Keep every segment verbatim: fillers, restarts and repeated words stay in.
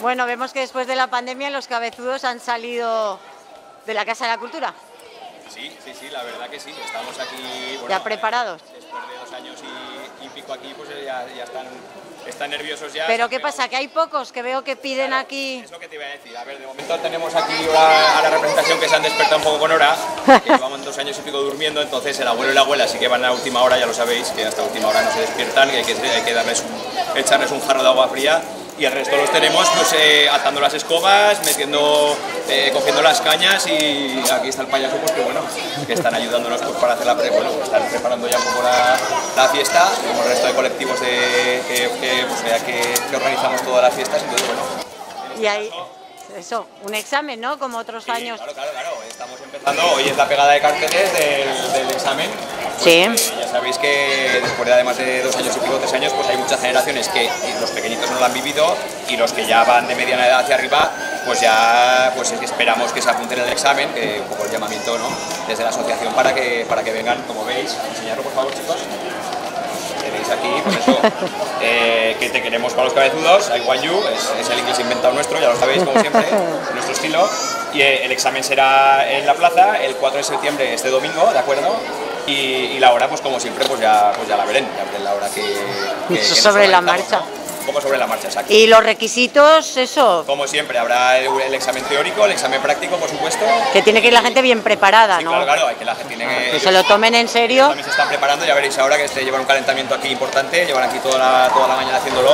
Bueno, vemos que después de la pandemia los cabezudos han salido de la Casa de la Cultura. Sí, sí, sí, la verdad que sí. Estamos aquí... Bueno, ¿Ya preparados? Después de dos años y, y pico aquí, pues ya, ya están, están nerviosos ya. ¿Pero qué pasa? ¿Que hay pocos que veo que piden Claro, aquí? es lo que te iba a decir. A ver, de momento tenemos aquí a, a la representación que se han despertado un poco con hora, que llevamos dos años y pico durmiendo, entonces el abuelo y la abuela sí que van a la última hora, ya lo sabéis, que hasta la última hora no se despiertan y hay que, hay que darles un, echarles un jarro de agua fría. Y el resto los tenemos pues eh, atando las escobas, metiendo, eh, cogiendo las cañas, y aquí está el payaso, pues que bueno, que están ayudándonos pues, para hacer la pre bueno, están preparando ya un poco la, la fiesta, como el resto de colectivos de, que, que, pues, ya que, que organizamos todas las fiestas, entonces bueno. Y ahí, eso, un examen, ¿no? Como otros Sí, años. claro, claro, claro, estamos empezando, hoy es la pegada de carteles del, del examen. Pues, Sí. eh, ya sabéis que después de además de dos años y pico, tres años, pues hay muchas generaciones que los pequeñitos no lo han vivido y los que ya van de mediana edad hacia arriba, pues ya pues esperamos que se apunten el examen, que un poco el llamamiento, ¿no?, desde la asociación para que, para que vengan, como veis, enseñarlo por favor, chicos. Tenéis aquí, pues eso, eh, que te queremos para los cabezudos, I want you, es, es el inglés inventado nuestro, ya lo sabéis, como siempre, nuestro estilo. Y eh, el examen será en la plaza el cuatro de septiembre, este domingo, ¿de acuerdo? Y, y la hora, pues como siempre, pues ya, pues ya la verán, ya verán la hora que, que, que sobre la marcha. ¿No? Un poco sobre la marcha, exacto. Y los requisitos, eso, Como siempre, habrá el, el examen teórico, el examen práctico, por supuesto. que tiene que ir la gente bien preparada, Sí, ¿no? claro, claro, hay que la gente tiene que... Que se lo tomen en serio. También se están preparando, ya veréis ahora que este llevan un calentamiento aquí importante, llevan aquí toda la, toda la mañana haciéndolo.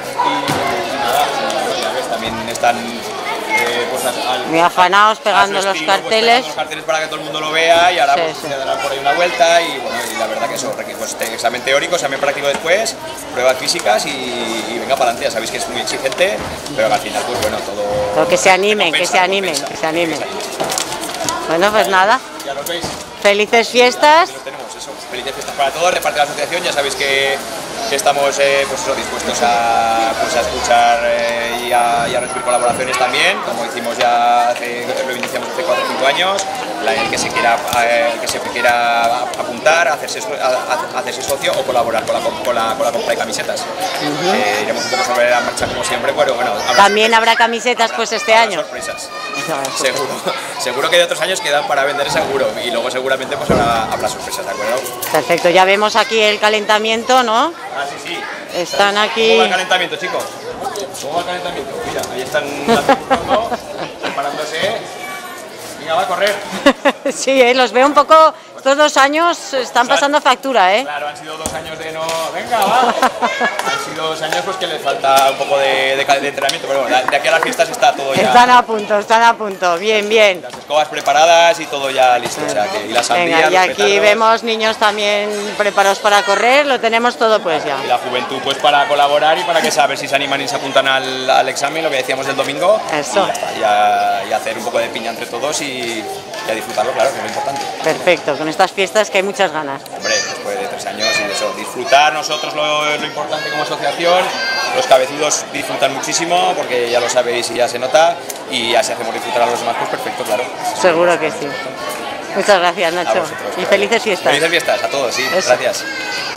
Y, y nada, ya ves, también están... Eh, pues al, al, Muy afanados pegando los estilo, carteles. Pues, pegando los carteles para que todo el mundo lo vea, y ahora Sí, pues sí. se dará por ahí una vuelta, y bueno, y la verdad que eso, pues examen teórico, examen práctico después, pruebas físicas y, y venga para adelante. Ya sabéis que es muy exigente, pero que al final pues bueno, todo... Pero que se animen, compensa, que se animen, compensa, que se animen. que se animen. Bueno, pues nada, Ya los veis. felices fiestas. Aquí los tenemos, eso. Felices fiestas para todos, de parte de la asociación. Ya sabéis que, que estamos eh, pues, eso, dispuestos a, pues, a escuchar eh, y, a, y a recibir colaboraciones también, como hicimos ya hace, lo iniciamos hace cuatro o cinco años. La, el que se quiera, eh, el que se quiera apuntar, hacerse, a, a, hacerse socio o colaborar con la, con la, con la compra de camisetas. Uh-huh. eh, iremos un poco sobre la marcha como siempre, pero bueno. Habrá También sorpresas. habrá camisetas pues este Habrá año. sorpresas. Seguro, seguro que de otros años quedan para vender seguro, y luego seguramente pues habrá, habrá sorpresas, ¿de acuerdo? Perfecto, ya vemos aquí el calentamiento, ¿no? Ah, sí, sí. Están aquí... ¿Cómo va el calentamiento, chicos? ¿Cómo va el calentamiento? Mira, ahí están haciendo, preparándose. Venga, va a correr. Sí, eh, los veo un poco... Estos dos años están pasando factura, ¿eh? Claro, han sido dos años de no... Venga, va. Han sido dos años pues que les falta un poco de, de, de entrenamiento, pero bueno, de aquí a las fiestas está todo ya... Están a punto, están a punto, bien, bien. Las escobas preparadas y todo ya listo, o sea que... Y la sandía, Venga, y los aquí petardos, vemos niños también preparados para correr, lo tenemos todo pues ya. y la juventud pues para colaborar y para que saber si se animan y se apuntan al, al examen, lo que decíamos el domingo. Eso. Y, ya está, y, a, y a hacer un poco de piña entre todos y, y a disfrutarlo, claro, que es lo importante. Perfecto, con estas fiestas que hay muchas ganas. Hombre, después de tres años y de eso, disfrutar nosotros lo, lo importante como asociación, los cabezudos disfrutan muchísimo porque ya lo sabéis y ya se nota, y ya si hacemos disfrutar a los demás, pues perfecto, claro. Seguro que sí. Muchas gracias, Nacho. A vosotros, Y felices fiestas. Felices fiestas a todos, sí, Eso. gracias.